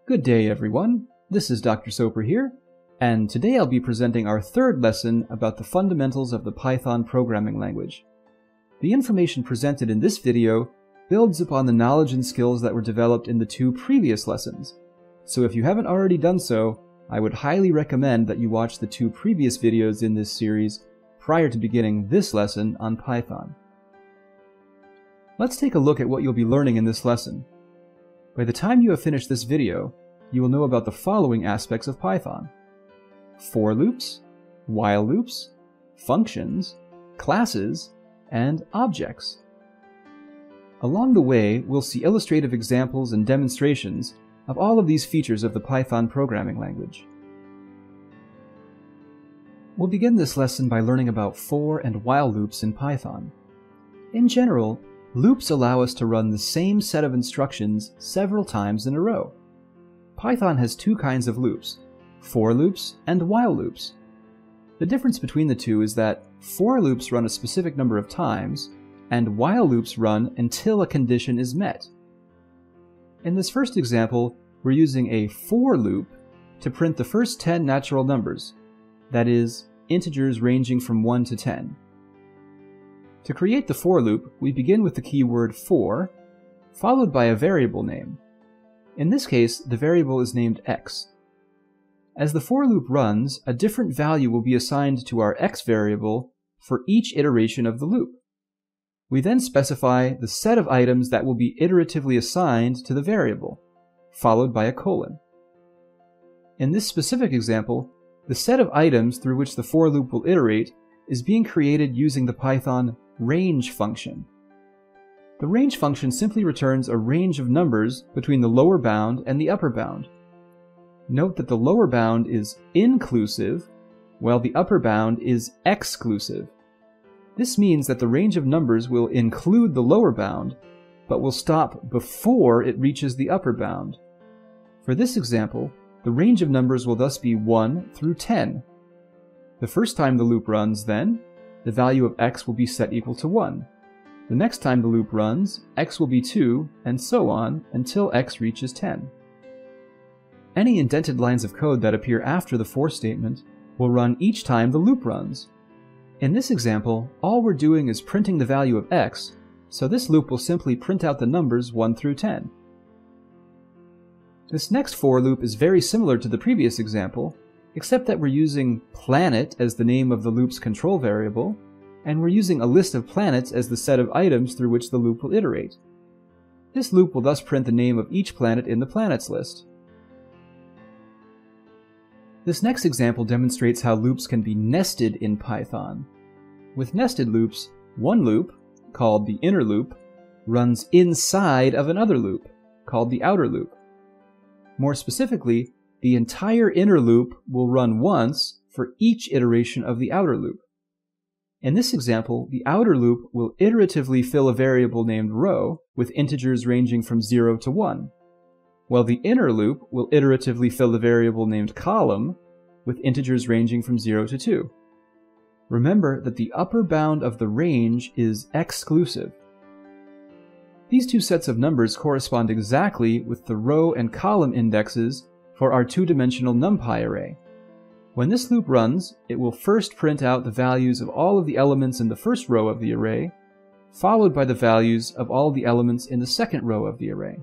Good day, everyone. This is Dr. Soper here, and today I'll be presenting our third lesson about the fundamentals of the Python programming language. The information presented in this video builds upon the knowledge and skills that were developed in the two previous lessons. So if you haven't already done so, I would highly recommend that you watch the two previous videos in this series prior to beginning this lesson on Python. Let's take a look at what you'll be learning in this lesson. By the time you have finished this video, you will know about the following aspects of Python: for loops, while loops, functions, classes, and objects. Along the way, we'll see illustrative examples and demonstrations of all of these features of the Python programming language. We'll begin this lesson by learning about for and while loops in Python. In general, loops allow us to run the same set of instructions several times in a row. Python has two kinds of loops, for loops and while loops. The difference between the two is that for loops run a specific number of times, and while loops run until a condition is met. In this first example, we're using a for loop to print the first 10 natural numbers, that is, integers ranging from 1 to 10. To create the for loop, we begin with the keyword for, followed by a variable name. In this case, the variable is named x. As the for loop runs, a different value will be assigned to our x variable for each iteration of the loop. We then specify the set of items that will be iteratively assigned to the variable, followed by a colon. In this specific example, the set of items through which the for loop will iterate is being created using the Python range function. The range function simply returns a range of numbers between the lower bound and the upper bound. Note that the lower bound is inclusive, while the upper bound is exclusive. This means that the range of numbers will include the lower bound, but will stop before it reaches the upper bound. For this example, the range of numbers will thus be 1 through 10. The first time the loop runs, then, the value of x will be set equal to 1. The next time the loop runs, x will be 2, and so on until x reaches 10. Any indented lines of code that appear after the for statement will run each time the loop runs. In this example, all we're doing is printing the value of x, so this loop will simply print out the numbers 1 through 10. This next for loop is very similar to the previous example, except that we're using planet as the name of the loop's control variable, and we're using a list of planets as the set of items through which the loop will iterate. This loop will thus print the name of each planet in the planets list. This next example demonstrates how loops can be nested in Python. With nested loops, one loop, called the inner loop, runs inside of another loop, called the outer loop. More specifically, the entire inner loop will run once for each iteration of the outer loop. In this example, the outer loop will iteratively fill a variable named row with integers ranging from 0 to 1, while the inner loop will iteratively fill a variable named column with integers ranging from 0 to 2. Remember that the upper bound of the range is exclusive. These two sets of numbers correspond exactly with the row and column indexes for our two-dimensional NumPy array. When this loop runs, it will first print out the values of all of the elements in the first row of the array, followed by the values of all the elements in the second row of the array.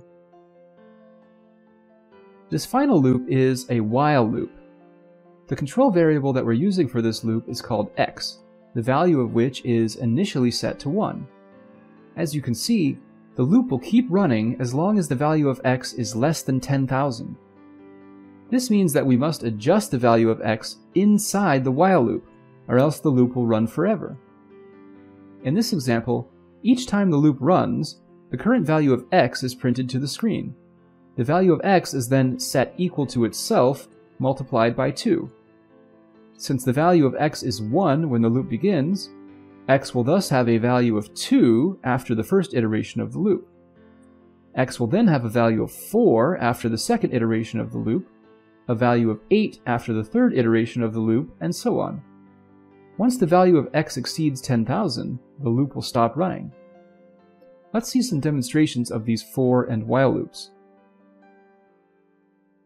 This final loop is a while loop. The control variable that we're using for this loop is called x, the value of which is initially set to 1. As you can see, the loop will keep running as long as the value of x is less than 10,000. This means that we must adjust the value of x inside the while loop, or else the loop will run forever. In this example, each time the loop runs, the current value of x is printed to the screen. The value of x is then set equal to itself multiplied by 2. Since the value of x is 1 when the loop begins, x will thus have a value of 2 after the first iteration of the loop. X will then have a value of 4 after the second iteration of the loop, a value of 8 after the third iteration of the loop, and so on. Once the value of x exceeds 10,000, the loop will stop running. Let's see some demonstrations of these for and while loops.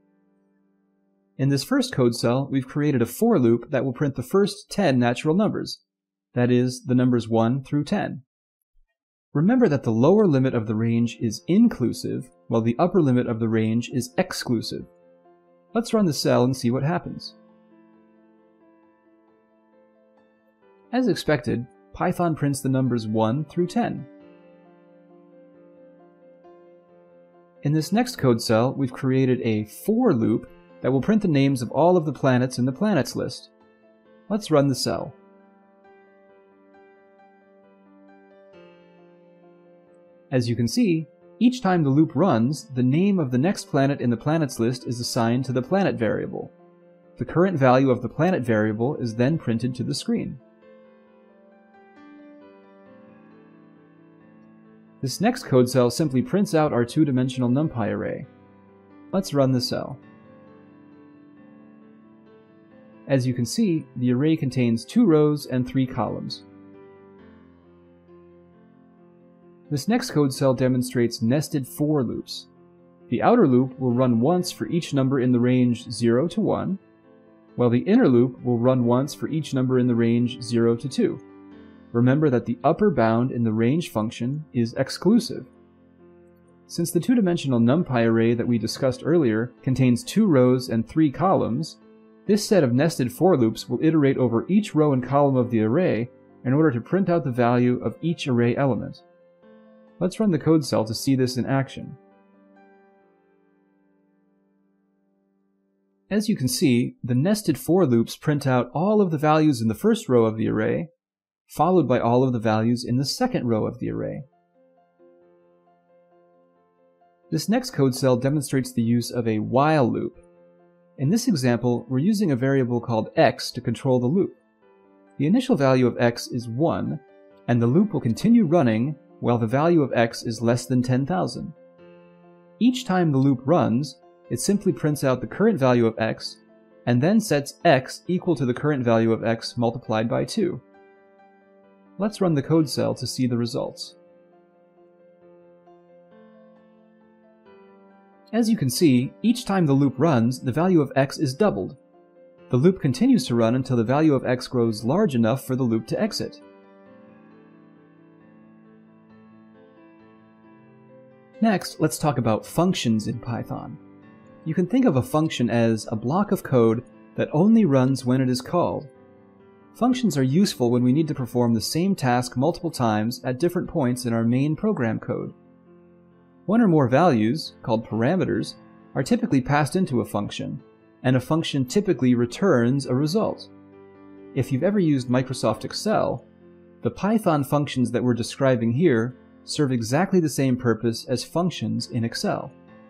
In this first code cell, we've created a for loop that will print the first 10 natural numbers, that is, the numbers 1 through 10. Remember that the lower limit of the range is inclusive, while the upper limit of the range is exclusive. Let's run the cell and see what happens. As expected, Python prints the numbers 1 through 10. In this next code cell, we've created a for loop that will print the names of all of the planets in the planets list. Let's run the cell. As you can see, each time the loop runs, the name of the next planet in the planets list is assigned to the planet variable. The current value of the planet variable is then printed to the screen. This next code cell simply prints out our two-dimensional NumPy array. Let's run the cell. As you can see, the array contains 2 rows and 3 columns. This next code cell demonstrates nested for loops. The outer loop will run once for each number in the range 0 to 1, while the inner loop will run once for each number in the range 0 to 2. Remember that the upper bound in the range function is exclusive. Since the two-dimensional NumPy array that we discussed earlier contains 2 rows and 3 columns, this set of nested for loops will iterate over each row and column of the array in order to print out the value of each array element. Let's run the code cell to see this in action. As you can see, the nested for loops print out all of the values in the first row of the array, followed by all of the values in the second row of the array. This next code cell demonstrates the use of a while loop. In this example, we're using a variable called x to control the loop. The initial value of x is 1, and the loop will continue running while the value of x is less than 10,000. Each time the loop runs, it simply prints out the current value of x, and then sets x equal to the current value of x multiplied by 2. Let's run the code cell to see the results. As you can see, each time the loop runs, the value of x is doubled. The loop continues to run until the value of x grows large enough for the loop to exit. Next, let's talk about functions in Python. You can think of a function as a block of code that only runs when it is called. Functions are useful when we need to perform the same task multiple times at different points in our main program code. One or more values, called parameters, are typically passed into a function, and a function typically returns a result. If you've ever used Microsoft Excel, the Python functions that we're describing here serve exactly the same purpose as functions in Excel.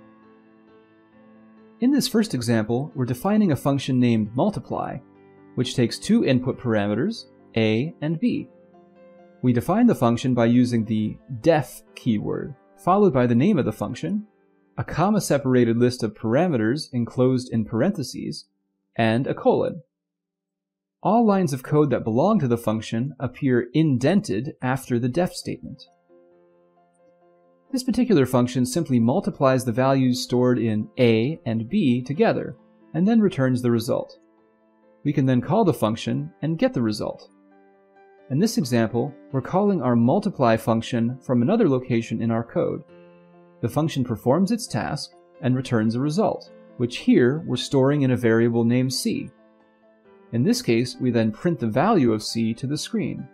In this first example, we're defining a function named multiply, which takes 2 input parameters, a and b. We define the function by using the def keyword, followed by the name of the function, a comma-separated list of parameters enclosed in parentheses, and a colon. All lines of code that belong to the function appear indented after the def statement. This particular function simply multiplies the values stored in a and b together, and then returns the result. We can then call the function and get the result. In this example, we're calling our multiply function from another location in our code. The function performs its task and returns a result, which here we're storing in a variable named c. In this case, we then print the value of c to the screen.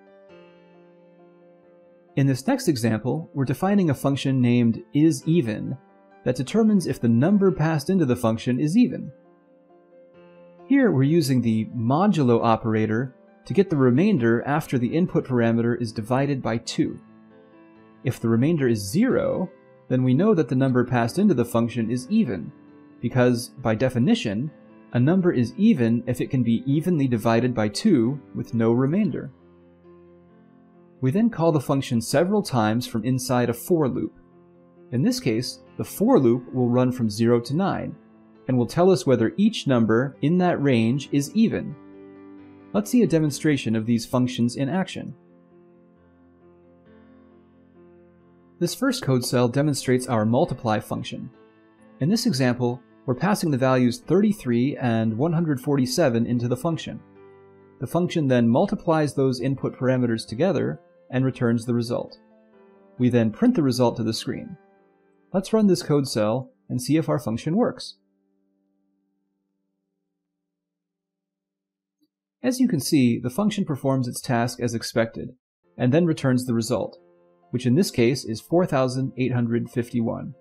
In this next example, we're defining a function named isEven that determines if the number passed into the function is even. Here we're using the modulo operator to get the remainder after the input parameter is divided by 2. If the remainder is 0, then we know that the number passed into the function is even, because, by definition, a number is even if it can be evenly divided by 2 with no remainder. We then call the function several times from inside a for loop. In this case, the for loop will run from 0 to 9, and will tell us whether each number in that range is even. Let's see a demonstration of these functions in action. This first code cell demonstrates our multiply function. In this example, we're passing the values 33 and 147 into the function. The function then multiplies those input parameters together and returns the result. We then print the result to the screen. Let's run this code cell and see if our function works. As you can see, the function performs its task as expected, and then returns the result, which in this case is 4,851.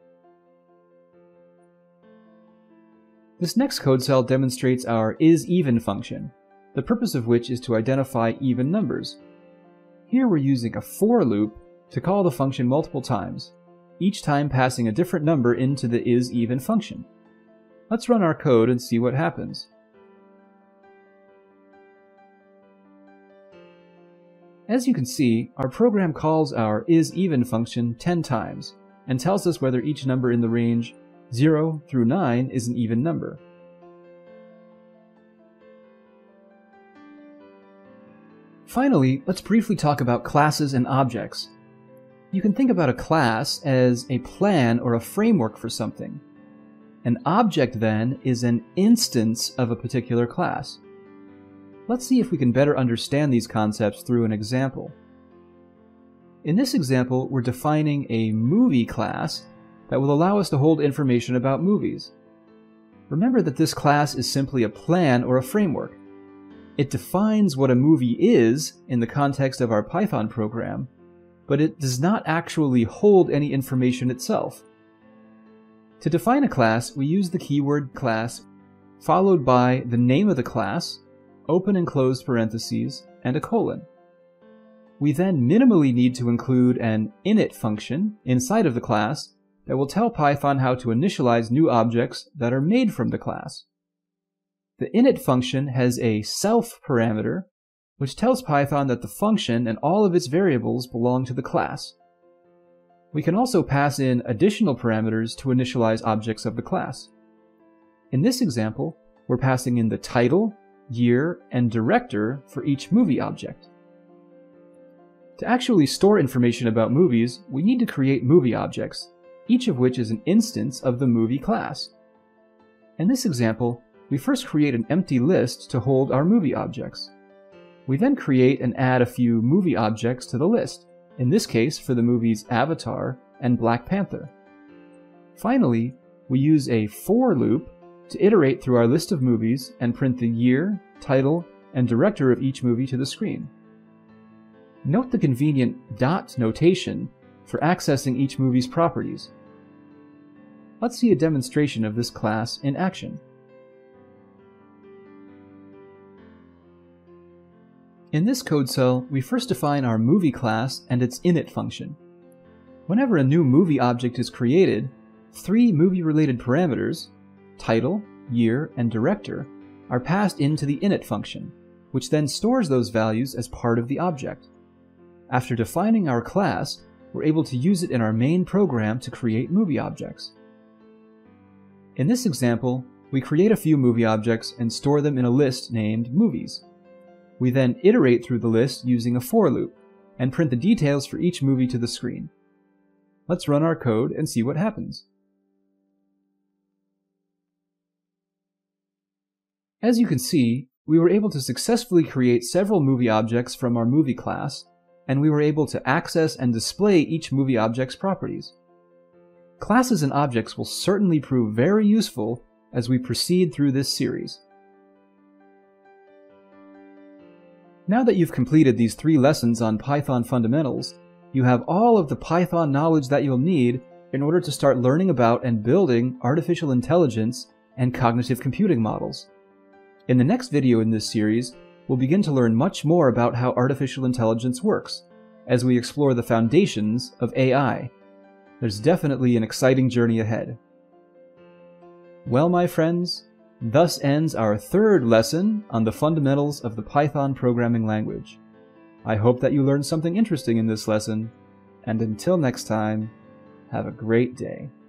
This next code cell demonstrates our isEven function, the purpose of which is to identify even numbers. Here we're using a for loop to call the function multiple times, each time passing a different number into the isEven function. Let's run our code and see what happens. As you can see, our program calls our isEven function 10 times, and tells us whether each number in the range 0 through 9 is an even number. Finally, let's briefly talk about classes and objects. You can think about a class as a plan or a framework for something. An object, then, is an instance of a particular class. Let's see if we can better understand these concepts through an example. In this example, we're defining a movie class that will allow us to hold information about movies. Remember that this class is simply a plan or a framework. It defines what a movie is in the context of our Python program, but it does not actually hold any information itself. To define a class, we use the keyword class, followed by the name of the class, open and closed parentheses, and a colon. We then minimally need to include an init function inside of the class that will tell Python how to initialize new objects that are made from the class. The init function has a self parameter, which tells Python that the function and all of its variables belong to the class. We can also pass in additional parameters to initialize objects of the class. In this example, we're passing in the title, year, and director for each movie object. To actually store information about movies, we need to create movie objects, each of which is an instance of the movie class. In this example, we first create an empty list to hold our movie objects. We then create and add a few movie objects to the list, in this case for the movies Avatar and Black Panther. Finally, we use a for loop to iterate through our list of movies and print the year, title, and director of each movie to the screen. Note the convenient dot notation for accessing each movie's properties. Let's see a demonstration of this class in action. In this code cell, we first define our movie class and its init function. Whenever a new movie object is created, 3 movie-related parameters, title, year, and director, are passed into the init function, which then stores those values as part of the object. After defining our class, we're able to use it in our main program to create movie objects. In this example, we create a few movie objects and store them in a list named movies. We then iterate through the list using a for loop, and print the details for each movie to the screen. Let's run our code and see what happens. As you can see, we were able to successfully create several movie objects from our movie class, and we were able to access and display each movie object's properties. Classes and objects will certainly prove very useful as we proceed through this series. Now that you've completed these 3 lessons on Python fundamentals, you have all of the Python knowledge that you'll need in order to start learning about and building artificial intelligence and cognitive computing models. In the next video in this series, we'll begin to learn much more about how artificial intelligence works, as we explore the foundations of AI. There's definitely an exciting journey ahead. Well, my friends, thus ends our 3rd lesson on the fundamentals of the Python programming language. I hope that you learned something interesting in this lesson, and until next time, have a great day.